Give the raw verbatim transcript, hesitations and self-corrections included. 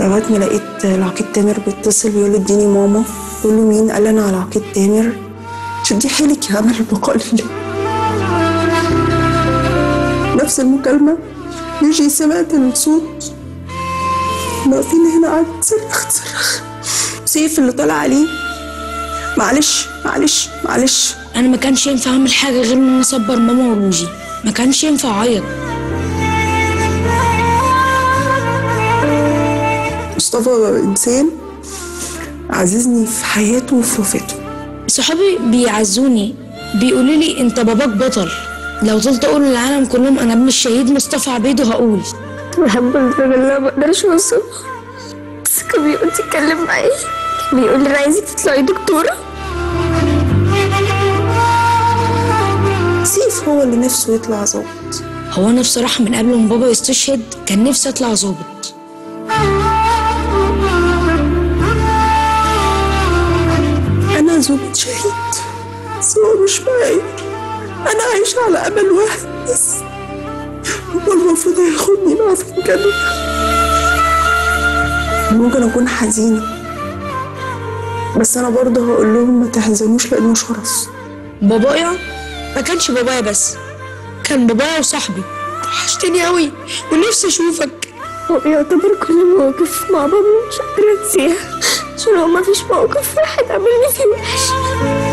لغايه ما لقيت العقيد تامر بيتصل بيقول له اديني ماما. بقول له مين؟ قال لي انا على العقيد تامر. شدي حيلك يا امل البقاء لله. نفس المكالمه يجي سمعت الصوت واقفين هنا، قعدت تصرخ تصرخ. سيف اللي طلع عليه معلش معلش معلش. انا ما كانش ينفع اعمل حاجه غير ان انا اصبر ماما وروجي، ما كانش ينفع اعيط. مصطفى انسان عززني في حياته وفي وفاته. صحابي بيعزوني بيقولوا لي انت باباك بطل، لو فضلت اقول للعالم كلهم انا ابن الشهيد مصطفى عبيده هقول. بحبه لدرجه ان انا ما اقدرش اوصفها، بس كان بيقعد يتكلم معايا، كان بيقول لي انا عايزك تطلعي دكتوره. سيف هو اللي نفسه يطلع ظابط. هو انا بصراحه من قبل ما بابا يستشهد كان نفسي اطلع ظابط. انا زوجة شهيد بس هو مش معايا، انا عايشه على امل واحد بس، هو المفروض هياخدني معاه في الجنه. ممكن اكون حزينه بس انا برضه هقول لهم ما تحزنوش لانه شرف. بابايا ما كانش بابايا بس، كان بابايا وصاحبي. وحشتني قوي ونفسي اشوفك. هو بيعتبر كل المواقف مع بابا مش قادرة انساها، عشان هو مفيش موقف واحد عملني فيه وحش.